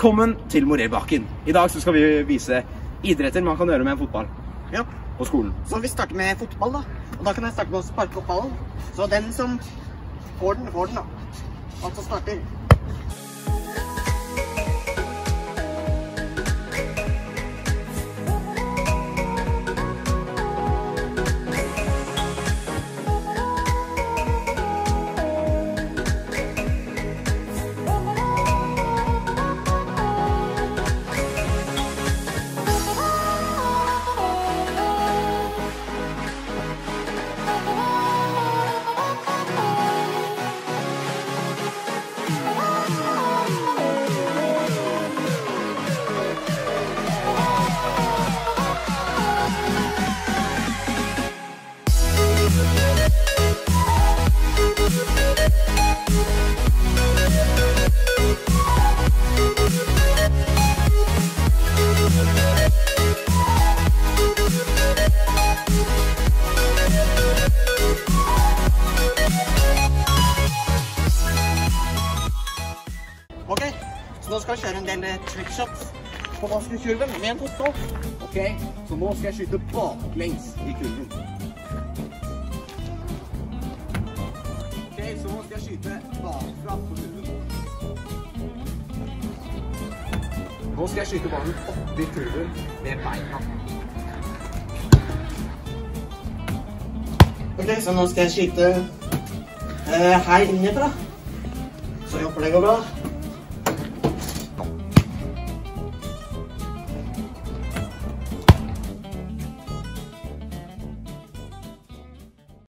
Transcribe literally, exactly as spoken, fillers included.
Velkommen til Morellbakken. I dag så skal vi vise idretter man kan gjøre med en fotball. Ja. På skolen. Så vi starter med fotball da. Og da kan jeg starte med å sparke opp ballen. Så den som får den, får den da. Altså starter. Ok, så nå skal jeg kjøre en del trickshots på basketkurven med en fotball. Ok, så nå skal jeg skyte baklengs i kurven. Ok, så nå skal jeg skyte bakfra på kurven. Nå skal jeg skyte ballen opp i kurven med beina. Ok, så nå skal jeg skyte uh, her innifra. Så jeg håper det går bra.